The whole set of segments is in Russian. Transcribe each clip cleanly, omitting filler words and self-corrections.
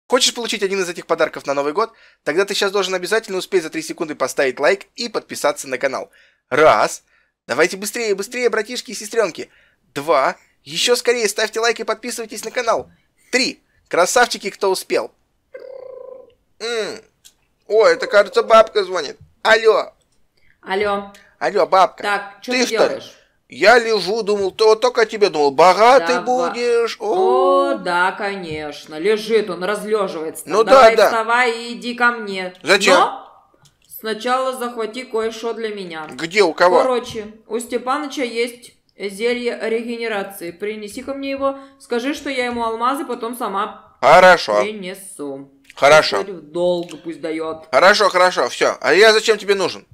Хочешь получить один из этих подарков на Новый год? Тогда ты сейчас должен обязательно успеть за 3 секунды поставить лайк и подписаться на канал. Раз. Давайте быстрее, быстрее, братишки и сестренки. 2. Еще скорее ставьте лайк и подписывайтесь на канал. 3. Красавчики, кто успел. Ой, это, кажется, бабка звонит. Алло. Алло. Алло, бабка. Так, что ты ты делаешь? Я лежу, думал, только о тебе думал. Богатый будешь. О, да, конечно. Лежит он, разлеживается. Ну Давай да. вставай и иди ко мне. Зачем? Но сначала захвати кое-что для меня. Где, у кого? Короче, у Степаныча есть зелье регенерации. Принеси ко мне его. Скажи, что я ему алмазы потом сама принесу. Хорошо. Долго пусть дает. Хорошо, все. А я зачем тебе нужен?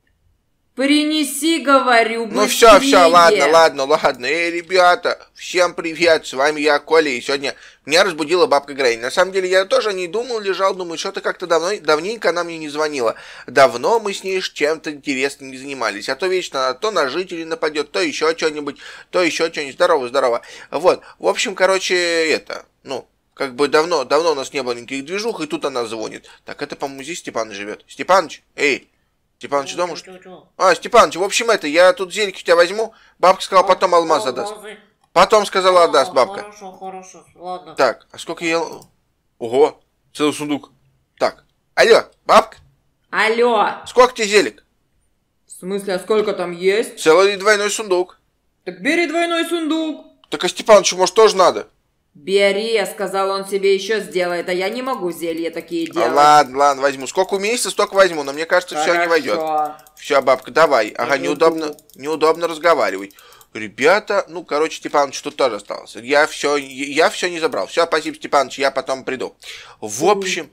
Принеси, говорю, быстрее. Ну все, ладно. Эй, ребята, всем привет, с вами я, Коля, и сегодня меня разбудила бабка Грейни. На самом деле я тоже не думал, лежал, думаю, что-то как-то давненько она мне не звонила. Давно мы с ней чем-то интересным не занимались, а то вечно она то на жителей нападет, то еще что-нибудь. Здорово. Вот, в общем, короче, как бы давно у нас не было никаких движух, и тут она звонит. Так, это, по-моему, здесь Степан живет. Степаныч, эй! Степаныч дома, что ли? Степаныч, в общем, я тут зельки у тебя возьму. Бабка сказала, потом алмаз отдаст. Потом сказала, отдаст бабка. Хорошо, ладно. Так, а сколько я... Ого, целый сундук. Так, алло, бабка? Алло. Сколько тебе зелек? В смысле, а сколько там есть? Целый двойной сундук. Так бери двойной сундук. Так, а Степанычу, может, тоже надо? Бери, я сказал, он себе еще сделает, а я не могу зелья такие делать. Ладно, возьму. Сколько уместится, столько возьму, но мне кажется, все не войдет. Все, бабка, давай. Ага, неудобно разговаривать. Ребята, Степаныч тут тоже остался. Я все не забрал. Все, спасибо, Степаныч, я потом приду. В общем,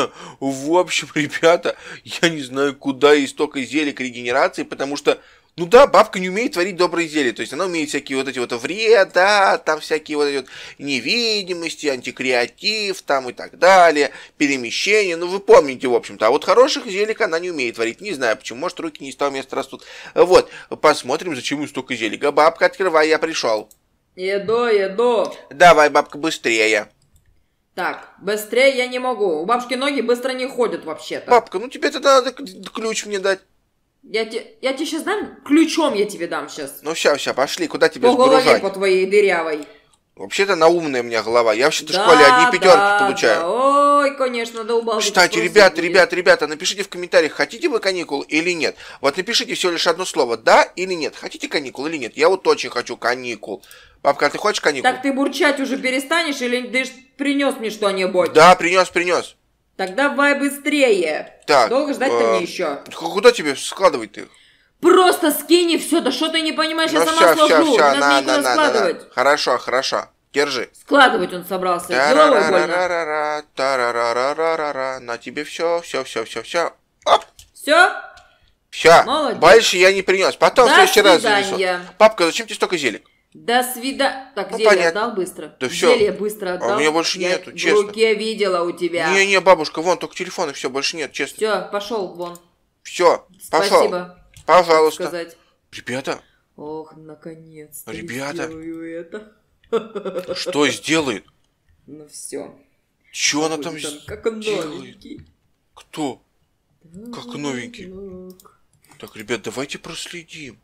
ребята, я не знаю, куда и столько зелек регенерации, потому что бабка не умеет творить добрые зелья, то есть она умеет всякие вот эти вот вреда, там всякие вот эти вот невидимости, антикреатив, там и так далее, перемещение, вы помните, в общем-то, а вот хороших зелек она не умеет творить, не знаю почему, может руки не с того места растут, вот, посмотрим, зачем ей столько зелек, бабка, открывай, я пришел. Еду. Давай, бабка, быстрее. Так, быстрее я не могу, у бабушки ноги быстро не ходят вообще-то. Бабка, тебе-то надо ключ мне дать. Я тебе сейчас дам? Ключом я тебе дам сейчас. Все, пошли, куда тебе сгружать? По голове по твоей дырявой. Вообще-то на умная у меня голова. Я вообще-то в школе одни пятерки получаю. Да. Ой, конечно, долбался. Кстати, ребята, напишите в комментариях, хотите вы каникул или нет. Вот напишите всего лишь одно слово, да или нет. Хотите каникул или нет? Я вот очень хочу каникул. Бабка, а ты хочешь каникул? Так ты бурчать уже перестанешь или ты принес мне что-нибудь? Да, принес. Так давай быстрее. Так. Долго ждать-то мне еще. Куда тебе складывать-то их? Просто скинь все, да что ты не понимаешь, я сама сложу. Все, надо складывать. Хорошо, держи. Складывать он собрался, головой больно. На тебе все. Оп. Все? Молодец. Больше я не принес. Потом в следующий раз занесу. Папка, зачем тебе столько зелек? До свидания. Так, зелье отдал быстро? Да все. Зелье быстро отдал? А у меня больше нету, честно. В руке видела у тебя. Не, бабушка, вон, только телефон и все, больше нет, честно. Все, пошел вон. Все, пошел. Спасибо. Пожалуйста. Сказать. Ребята. Ох, наконец-то. Ребята. Сделаю это. Что сделает? Ну все. Че она там сделает? Как новенький. Кто? Как новенький? Так, ребят, давайте проследим.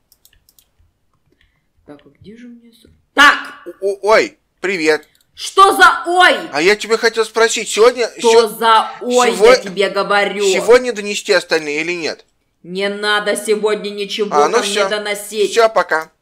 Так, а где же мне... Так! Ой, привет. Что за ой? А я тебе хотел спросить, сегодня... Что за ой, я тебе говорю? Сегодня донести остальные или нет? Не надо сегодня ничего мне доносить. Все, пока.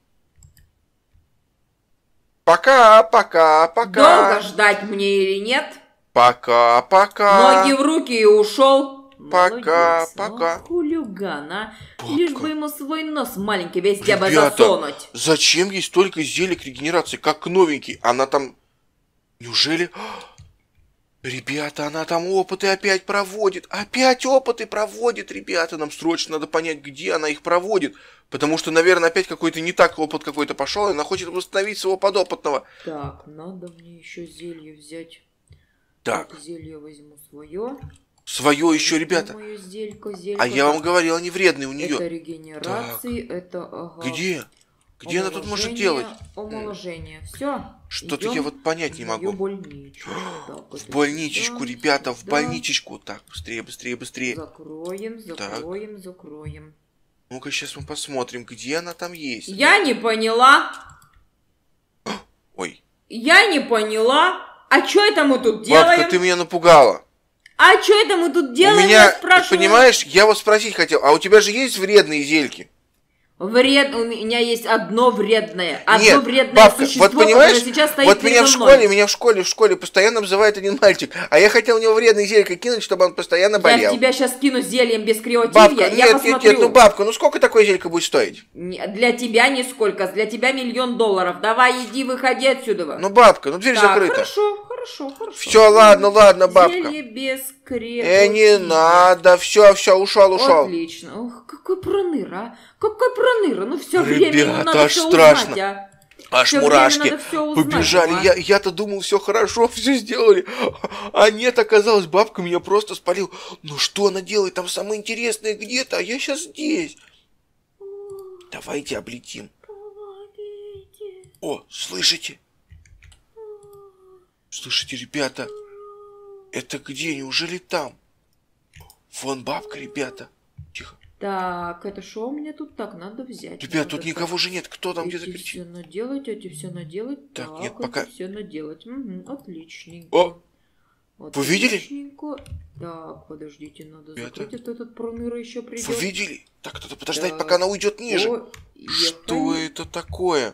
Пока. Долго ждать мне или нет? Пока. Ноги в руки и ушел. Пока. Хулиган, а? Лишь бы ему свой нос маленький везде бы засунуть. Зачем ей столько зелек регенерации, как новенький? Она там... Неужели... Ребята, она там опыты опять проводит. Опять опыты проводит, ребята. Нам срочно надо понять, где она их проводит. Потому что, наверное, опять какой-то не так опыт какой-то пошел, и она хочет восстановить своего подопытного. Так, надо мне еще зелье взять. Так. Зелье возьму свое. Свое еще, ребята. Зелька. А я вам говорил, они вредные у нее. Это регенерации, это... Ага. Где? Где она тут может делать? Омоложение. Все. Что-то я вот понять не могу. В больничечку, ребята, в больничечку. Так, быстрее, быстрее, быстрее. Закроем, закроем, закроем. Ну-ка, сейчас мы посмотрим, где она там есть. Я не поняла. Ой. Я не поняла. А что это мы тут делаем? Бабка, ты меня напугала. А что это мы тут делаем? У меня, понимаешь, я вот спросить хотел, а у тебя же есть вредные зельки? У меня есть одно вредное. Одно Нет, вредное бабка, существо, вот понимаешь, сейчас стоит вот меня в школе постоянно обзывает один мальчик, а я хотел у него вредные зелья кинуть, чтобы он постоянно болел. Я в тебя сейчас кину зельем без креативия, бабка, я посмотрю. Нет, ну бабка, ну сколько такое зелька будет стоить? Для тебя нисколько, для тебя $1 000 000. Давай, иди, выходи отсюда. Ну бабка, ну дверь закрыта. Хорошо. Все, ладно, бабка. Зелье без креативия. Не надо, все, ушел. Отлично. Ох, какой проныра, а. Какой проныра, ну все время надо все страшно. Узнать, а. Аж мурашки побежали. Я-то думал, все хорошо, все сделали. А нет, оказалось, бабка меня просто спалила. Ну что она делает? Там самое интересное где-то, а я сейчас здесь. Давайте облетим. О, слышите? Слышите, ребята? Это где? Неужели там? Вон бабка, ребята. Тихо. Так, это что у меня тут? Так, надо взять. Ребят, тут никого же нет. Кто там где-то кричит? Эти все наделать. Так, нет, пока. Все наделать. Отличненько. О! Вы видели? Так, подождите, надо закрыть. Этот проныра еще придет. Вы видели? Так, надо подождать, пока она уйдет ниже. Что это такое?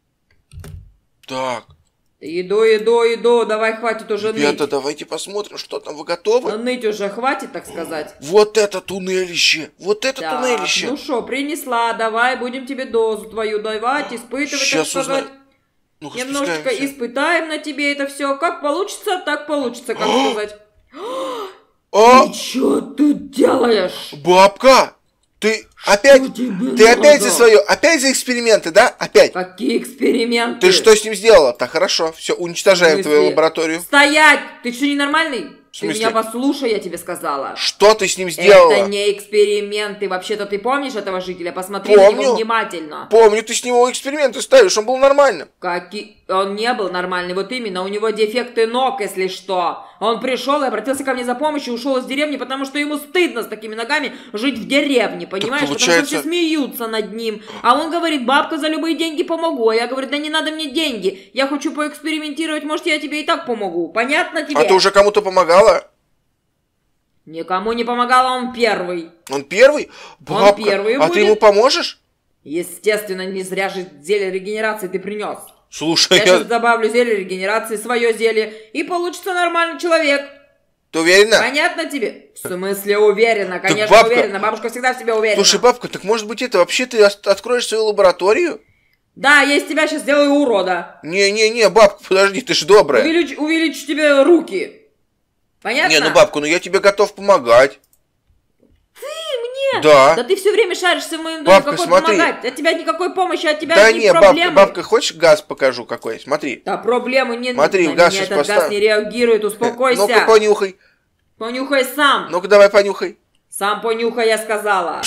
Так. Иду, давай, хватит уже ныть. Ребята, давайте посмотрим, что там, вы готовы? Ныть уже хватит, так сказать. Вот это туннелище, туннелище. Ну что, принесла, давай, будем тебе дозу твою давать, испытывать, сейчас так сказать. Ну-ка, немножечко испытаем на тебе это все. Как получится, так получится, как сказать. Ты что тут делаешь? Бабка! Ты опять опять за эксперименты, да? Опять? Какие эксперименты? Ты что с ним сделала? Так, хорошо, все, уничтожаем твою лабораторию. Стоять! Ты что, ненормальный? Ты меня послушай, я тебе сказала. Что ты с ним сделала? Это не эксперименты. Вообще-то ты помнишь этого жителя? Посмотри на него внимательно. Помню, ты с него эксперименты ставишь, он был нормальным. Он не был нормальный, вот именно, у него дефекты ног, если что. Он пришел и обратился ко мне за помощью, ушел из деревни, потому что ему стыдно с такими ногами жить в деревне, понимаешь? Потому что все смеются над ним. А он говорит, бабка, за любые деньги помогу. А я говорю, да не надо мне деньги. Я хочу поэкспериментировать, может, я тебе и так помогу. Понятно тебе? А ты уже кому-то помогала? Никому не помогала, он первый. Он первый? Бабка, он первый будет. Ты ему поможешь? Естественно, не зря же зелье регенерации ты принес. Слушай, я сейчас добавлю зелье регенерации, свое зелье, и получится нормальный человек. Ты уверена? Понятно тебе? В смысле уверена? Конечно, бабка, уверена. Бабушка всегда в себя уверена. Слушай, бабка, так может быть это вообще ты откроешь свою лабораторию? Да, я из тебя сейчас сделаю урода. Не, бабка, подожди, ты ж добрая. Увеличу тебе руки. Понятно? Не, ну бабка, я тебе готов помогать. Ты мне? Да. Да ты все время шаришься в моем доме, бабка, какой смотри. помогать. От тебя никакой помощи, от тебя да одни не, проблемы. Бабка, хочешь газ покажу какой? Смотри. Да проблемы не... Смотри, на газ меня сейчас этот газ не реагирует, успокойся. Ну-ка, понюхай. Понюхай сам. Ну-ка, давай понюхай. Сам понюхай, я сказала.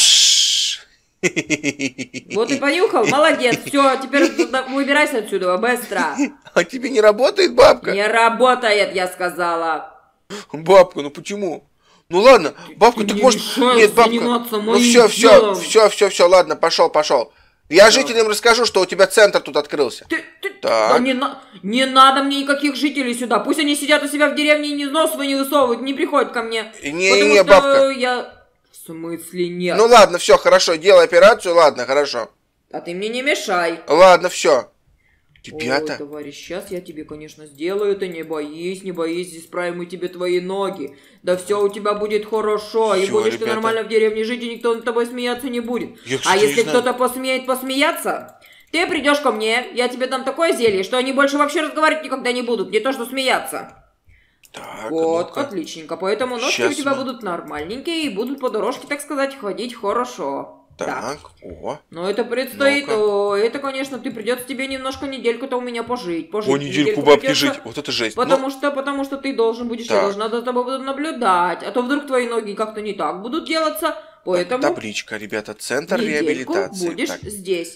Вот и понюхал, молодец. Все, теперь выбирайся отсюда, быстро. А тебе не работает, бабка? Не работает, я сказала. Бабка, ну почему? Ну ладно, бабка, так может... Нет, бабка, ну все, ладно, пошел. Я жителям расскажу, что у тебя центр тут открылся. Да не надо мне никаких жителей сюда. Пусть они сидят у себя в деревне и нос свой не высовывают, не приходят ко мне. Не, бабка. В смысле нет? Ну ладно, все, хорошо, делай операцию, ладно, хорошо. А ты мне не мешай. Ладно, все. Ребята. Ой, товарищ, сейчас я тебе, конечно, сделаю это, не боись, исправим мы тебе твои ноги. Да все у тебя будет хорошо, и будешь ты нормально в деревне жить, и никто над тобой смеяться не будет. А если кто-то посмеет посмеяться, ты придешь ко мне, я тебе дам такое зелье, что они больше вообще разговаривать никогда не будут, не то что смеяться. Так, вот, отличненько, поэтому ножки у тебя будут нормальненькие, и будут по дорожке, так сказать, ходить хорошо. Так, о. Но это предстоит, это, конечно, придется тебе немножко недельку-то у меня пожить. По недельку бабки жить, вот это жесть. Потому что ты должен будешь, я должна за тобой буду наблюдать, а то вдруг твои ноги как-то не так будут делаться, поэтому... Табличка, ребята, центр реабилитации. будешь здесь.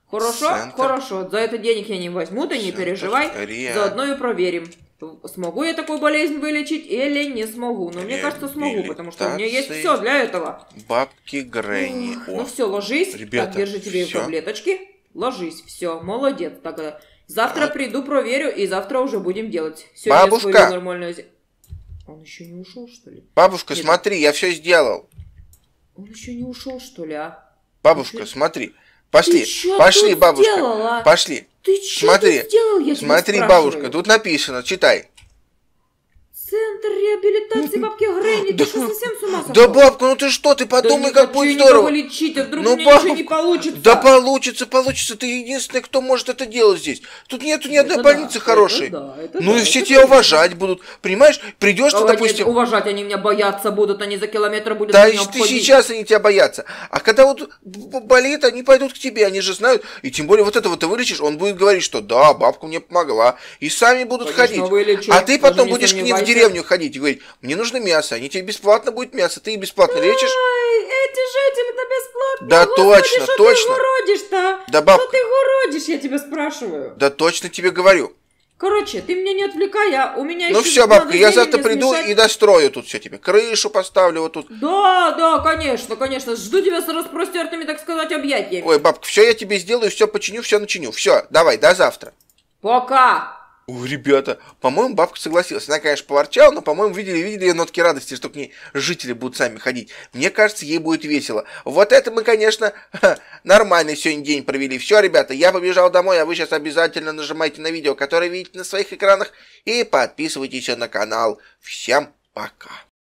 Хорошо? Центр. Хорошо. За это денег я не возьму, ты не переживай. Заодно и проверим. Смогу я такую болезнь вылечить или не смогу? Но мне кажется, смогу, потому что у меня есть все для этого. Бабки Гренни. Ну все, ложись. Ребята, так, держи тебе таблеточки. Ложись, все, молодец. Так, завтра приду, проверю, и завтра уже будем делать. Сегодня бабушка! Нормальную... Он еще не ушел, что ли? Бабушка, нет, смотри, я все сделал. Он еще не ушел, что ли, а? Бабушка, смотри. Пошли, пошли, бабушка. Сделала? Пошли. Ты что сделал, я смотри, бабушка, тут написано, читай. Центр реабилитации бабки Гренни, ты что, совсем с ума сошел? Да, бабка, ну ты что, ты подумай, как будет здорово. Лечить, а вдруг мне ничего не получится. Да получится, ты единственный, кто может это делать здесь. Тут нету ни одной больницы хорошей. Ну и все тебя уважать будут, понимаешь? Придешь ты, допустим... Уважать они меня боятся будут, они за километр будут да, ты сейчас они тебя боятся. А когда вот болит, они пойдут к тебе, они же знают. И тем более вот этого ты вылечишь, он будет говорить, что да, бабка мне помогла. И сами будут ходить. Вылечу. А ты потом будешь к ним в деревню ходить и говорить, мне нужно мясо, они тебе бесплатно будет мясо, ты их бесплатно лечишь. Эти жители-то бесплатно. Да, Господи, точно, точно. Ты городишь-то? Да, бабка. Что ты городишь, я тебя спрашиваю. Да точно тебе говорю. Короче, ты меня не отвлекай, у меня еще... Ну все, бабка, я завтра приду и дострою тут все тебе. Крышу поставлю вот тут. Да, конечно, конечно. Жду тебя с распростертыми, так сказать, объятиями. Ой, бабка, все я тебе сделаю, все починю, все начиню. Все, давай, до завтра. Пока. Ой, ребята, по-моему, бабка согласилась. Она, конечно, поворчала, но, по-моему, видели ее нотки радости, что к ней жители будут сами ходить. Мне кажется, ей будет весело. Вот это мы, конечно, нормальный сегодня день провели. Все, ребята, я побежал домой, а вы сейчас обязательно нажимайте на видео, которое видите на своих экранах, и подписывайтесь на канал. Всем пока.